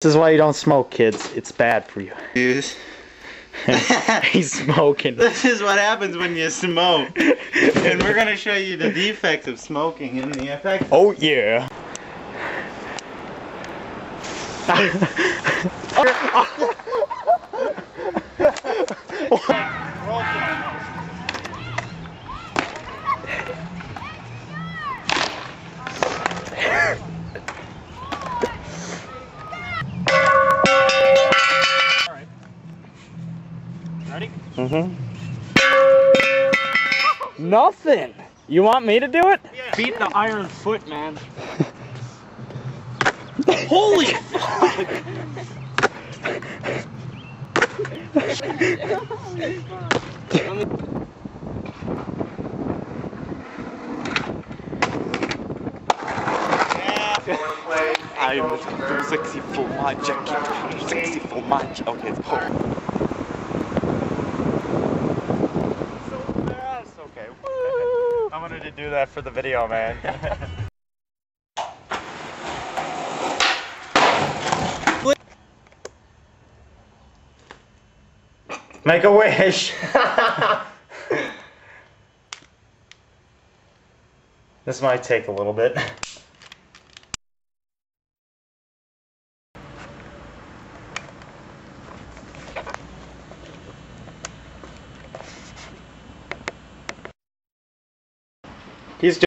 This is why you don't smoke, kids. It's bad for you. Dude. He's smoking. This is what happens when you smoke. And we're gonna show you the defects of smoking and the effects. Oh yeah. Alright. Ready? Mm-hmm. Nothing. You want me to do it? Yeah. Beat the iron foot, man. Holy fuck! I'm a sexy full my jacket. Sexy full my jacket. Okay, it's cold. That's okay. I wanted to do that for the video, man. Make a wish. This might take a little bit. He's